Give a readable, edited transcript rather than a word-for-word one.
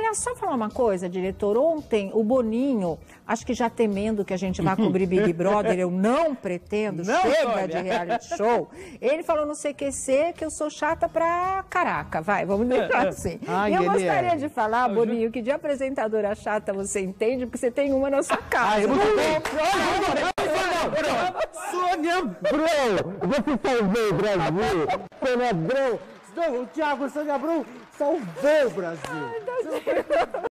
Aliás, só falar uma coisa, diretor. Ontem, o Boninho, acho que já temendo que a gente vá cobrir Big Brother, eu não pretendo, chega de reality show. Ele falou no CQC que eu sou chata pra caraca, vamos deixar assim. Ai, e eu ele gostaria de falar, Boninho, que de apresentadora chata você entende, porque você tem uma na sua casa. Sônia Abrão! Você salvou o Brasil! Sônia Abrão! O Thiago Sônia Abrão salvou o Brasil!